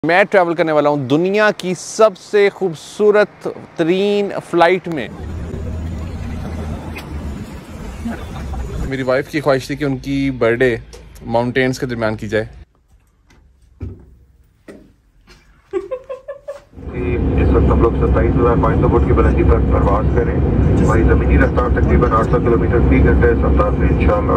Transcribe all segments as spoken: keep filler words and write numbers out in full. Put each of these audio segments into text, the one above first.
मैं ट्रैवल करने वाला हूँ दुनिया की सबसे खूबसूरत तरीन फ़्लाइट में। मेरी वाइफ की ख्वाहिश थी कि उनकी बर्थडे माउंटेन्स के दरमियान की जाए। इस वक्त हम लोग सत्ताईस हज़ार पाँच सौ फुट की बुलंदी पर परवाज करें। हमारी ज़मीनी रफ्तार तकरीबन आठ सौ किलोमीटर फी घंटे रफ्तार में इंशाअल्लाह।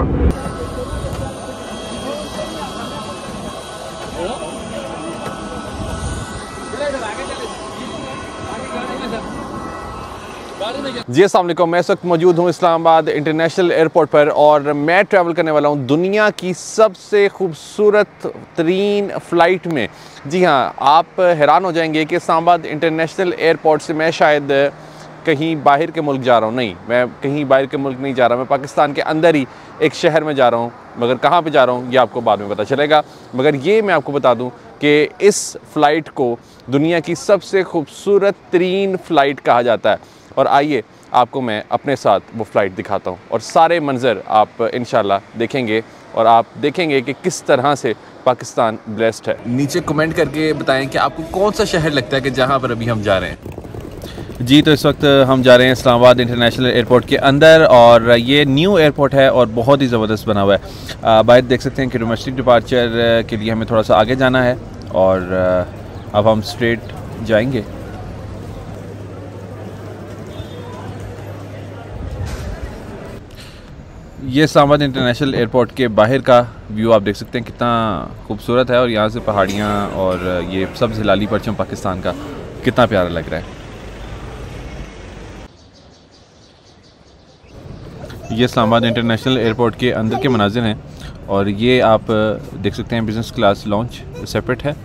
जी अस्सलाम वालेकुम, मैं इस वक्त मौजूद हूँ इस्लामाबाद इंटरनेशनल एयरपोर्ट पर और मैं ट्रैवल करने वाला हूँ दुनिया की सबसे खूबसूरत तरीन फ़्लाइट में। जी हाँ, आप हैरान हो जाएंगे कि इस्लामाबाद इंटरनेशनल एयरपोर्ट से मैं शायद कहीं बाहर के मुल्क जा रहा हूँ। नहीं, मैं कहीं बाहर के मुल्क नहीं जा रहा, मैं पाकिस्तान के अंदर ही एक शहर में जा रहा हूँ। मगर कहाँ पे जा रहा हूँ ये आपको बाद में पता चलेगा। मगर ये मैं आपको बता दूँ कि इस फ़्लाइट को दुनिया की सबसे खूबसूरत तरीन फ़्लाइट कहा जाता है। और आइए आपको मैं अपने साथ वो फ़्लाइट दिखाता हूँ और सारे मंज़र आप इंशाल्लाह देखेंगे और आप देखेंगे कि किस तरह से पाकिस्तान ब्लेस्ड है। नीचे कमेंट करके बताएं कि आपको कौन सा शहर लगता है कि जहाँ पर अभी हम जा रहे हैं। जी, तो इस वक्त हम जा रहे हैं इस्लामाबाद इंटरनेशनल एयरपोर्ट के अंदर और ये न्यू एयरपोर्ट है और बहुत ही ज़बरदस्त बना हुआ है। बाहर देख सकते हैं कि डोमेस्टिक डिपार्चर के लिए हमें थोड़ा सा आगे जाना है और अब हम स्ट्रेट जाएंगे। ये इस्लामाबाद इंटरनेशनल एयरपोर्ट के बाहर का व्यू आप देख सकते हैं, कितना खूबसूरत है और यहाँ से पहाड़ियाँ और ये सब्ज़ हिलाली परचम पाकिस्तान का कितना प्यारा लग रहा है। ये इस्लामाबाद इंटरनेशनल एयरपोर्ट के अंदर के मनाज़िर हैं और ये आप देख सकते हैं बिज़नेस क्लास लॉन्च सेपरेट है।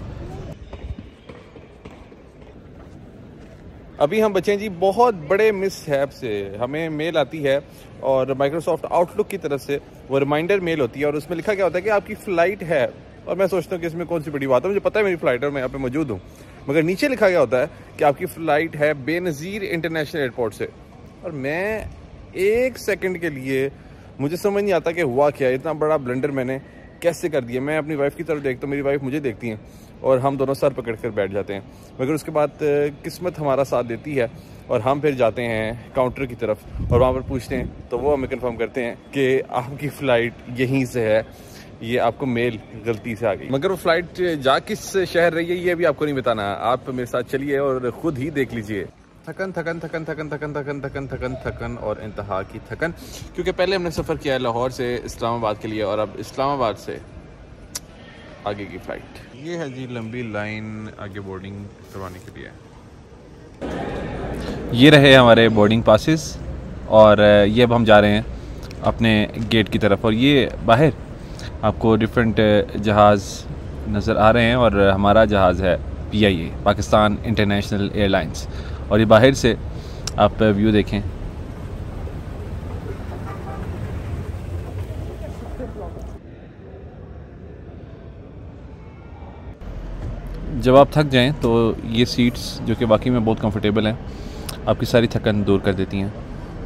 अभी हम बचे हैं जी बहुत बड़े मिसहैप से। हमें मेल आती है और माइक्रोसॉफ्ट आउटलुक की तरफ से वो रिमाइंडर मेल होती है और उसमें लिखा क्या होता है कि आपकी फ़्लाइट है। और मैं सोचता हूँ कि इसमें कौन सी बड़ी बात है, मुझे पता है मेरी फ़्लाइट है और मैं यहाँ पे मौजूद हूँ। मगर नीचे लिखा गया होता है कि आपकी फ़्लाइट है बेनज़ीर इंटरनेशनल एयरपोर्ट से। और मैं एक सेकेंड के लिए मुझे समझ नहीं आता कि हुआ क्या, इतना बड़ा ब्लंडर मैंने कैसे कर दिया। मैं अपनी वाइफ की तरफ देखता हूँ, मेरी वाइफ मुझे देखती हैं और हम दोनों सर पकड़ कर बैठ जाते हैं। मगर उसके बाद किस्मत हमारा साथ देती है और हम फिर जाते हैं काउंटर की तरफ और वहाँ पर पूछते हैं तो वो हमें कंफर्म करते हैं कि आपकी फ़्लाइट यहीं से है, ये आपको मेल गलती से आ गई। मगर वो फ़्लाइट जा किस शहर रही है ये भी आपको नहीं बताना, आप मेरे साथ चलिए और ख़ुद ही देख लीजिए। थकन थकन थकन थकन थकन थकन थकन थकन थकन और इंतहा की थकन, क्योंकि पहले हमने सफ़र किया है लाहौर से इस्लामाबाद के लिए और अब इस्लामाबाद से आगे की फ़्लाइट। ये है जी लंबी लाइन आगे बोर्डिंग करवाने के लिए। ये रहे हमारे बोर्डिंग पासेस और ये अब हम जा रहे हैं अपने गेट की तरफ। और ये बाहर आपको डिफरेंट जहाज़ नज़र आ रहे हैं और हमारा जहाज़ है P I A Pakistan international airlines. और ये बाहर से आप व्यू देखें, जब आप थक जाएं तो ये सीट्स जो कि वाकई में बहुत कंफर्टेबल हैं आपकी सारी थकन दूर कर देती हैं।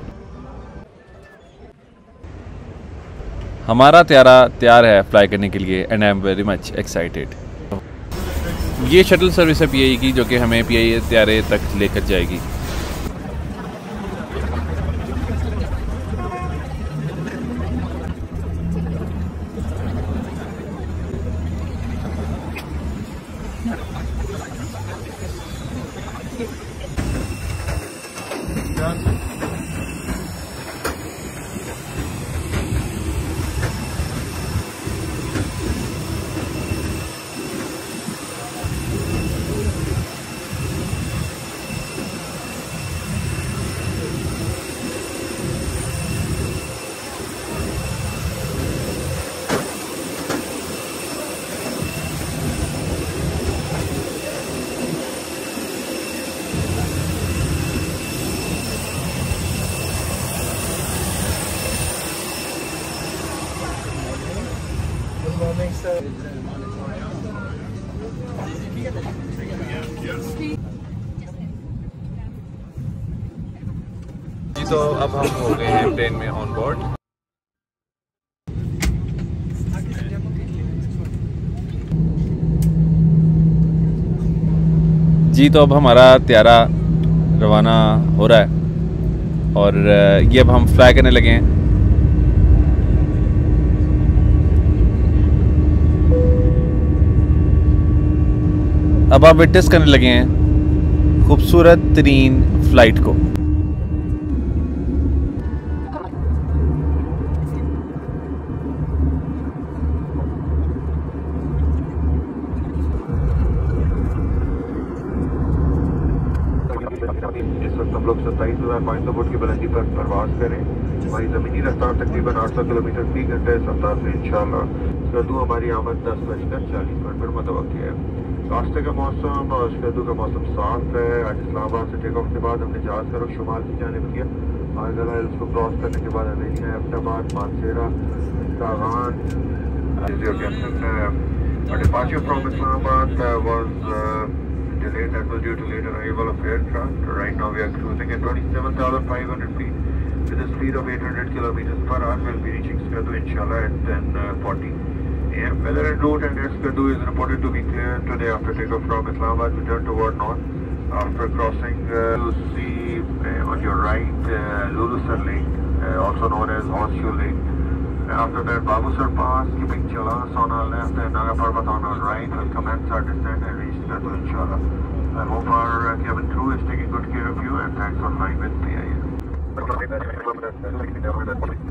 हमारा त्यारा तैयार है फ्लाई करने के लिए and I am very much excited. ये शटल सर्विस है पी आई ए की जो कि हमें पी आई ए त्यारे तक लेकर जाएगी। जी तो अब हम हो गए हैं प्लेन में ऑन बोर्ड। जी तो अब हमारा त्यारा रवाना हो रहा है और ये अब हम फ्लाई करने लगे हैं। अब आप विटनेस करने लगे हैं खूबसूरत तरीन फ्लाइट को। इस वक्त हम लोग सत्ताईस हजार पाँच सौ फुट की बुलंदी पर परवाज करें। हमारी जमीनी रफ्तार तकरीबन आठ सौ किलोमीटर फी घंटे इस रफ्तार से इंशाल्लाह स्कर्दू हमारी आमद दस बजकर चालीस मिनट पर मुतवक्की है। रास्ते का मौसम और स्कर्दू का मौसम साफ है। आज इस्लामाबाद से टेक ऑफ के बाद हमने जहाज का रुख शुमाल की जानिब किया और गला हिल्स को क्रॉस करने के बाद हमें Ahmedabad, Mansehra, Kaghan. Departure from Islamabad uh, was uh, delayed. That was due to late arrival of aircraft. Right now we are cruising at twenty-seven thousand five hundred feet with a speed of eight hundred kilometers per hour. We'll be reaching Skardu inshallah at ten forty a m Weather en route and air Skardu is reported to be clear today after takeoff from Islamabad. We turn toward north. After crossing, uh, you see uh, on your right uh, Lulusar Lake, uh, also known as Horseshoe Lake. After that, Babusar Pass, keeping Chalas on our left and Naga Parbat on our right, will commence our descent and reach Skardu inshallah. I hope our uh, cabin crew is taking good care of you and thanks for flying with P I A.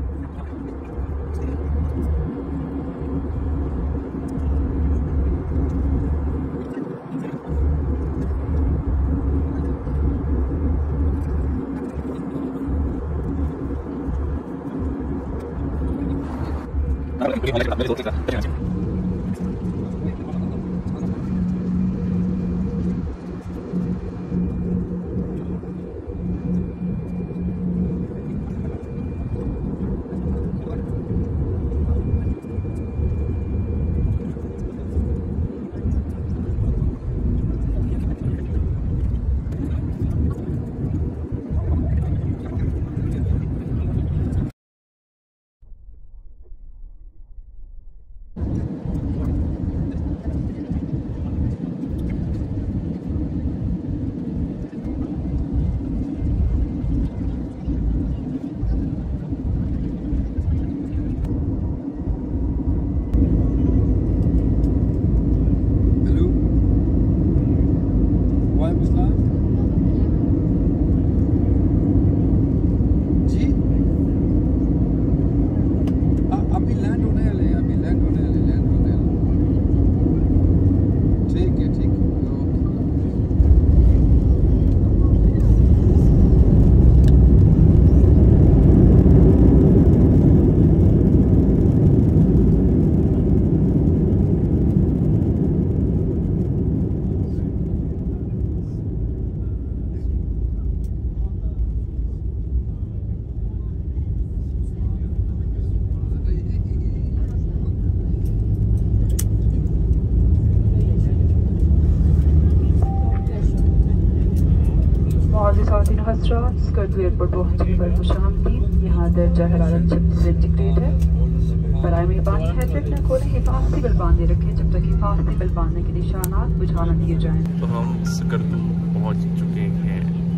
Skardu airport पहुंचने पर खुशामदीद। यहाँ दर्जा हरारत छत्तीस centigrade है। बराए मेहरबानी headlight न खोलें, हिफाजती बल बांधे रखें जब तक हिफाजती बल बांधने के निशानात बुझा न दिए जाएं। तो हम स्कर्दू पहुंच चुके हैं।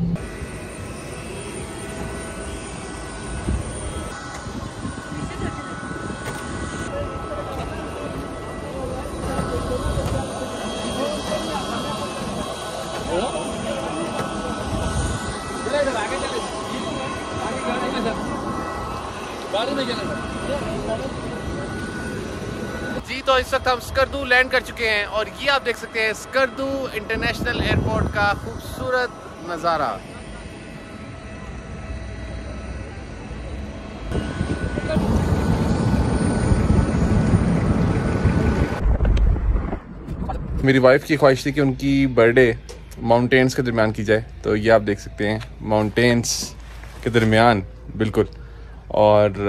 जी तो इस वक्त हम स्कर्दू लैंड कर चुके हैं और ये आप देख सकते हैं स्कर्दू इंटरनेशनल एयरपोर्ट का खूबसूरत नज़ारा। मेरी वाइफ की ख्वाहिश थी कि उनकी बर्थडे माउंटेन्स के दरमियान की जाए, तो ये आप देख सकते हैं माउंटेन्स के दरमियान बिल्कुल। और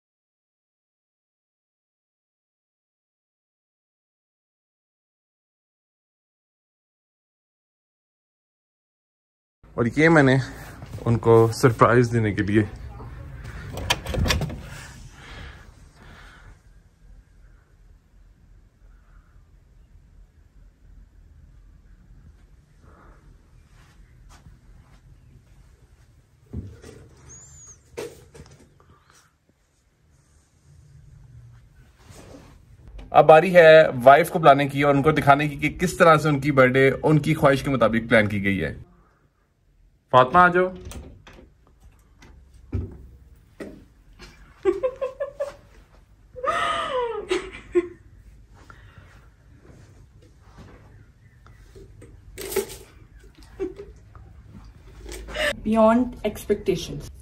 और ये मैंने उनको सरप्राइज़ देने के लिए अब बारी है वाइफ को बुलाने की और उनको दिखाने की कि किस तरह से उनकी बर्थडे उनकी ख्वाहिश के मुताबिक प्लान की गई है। फातिमा आ जाओ। Beyond expectations.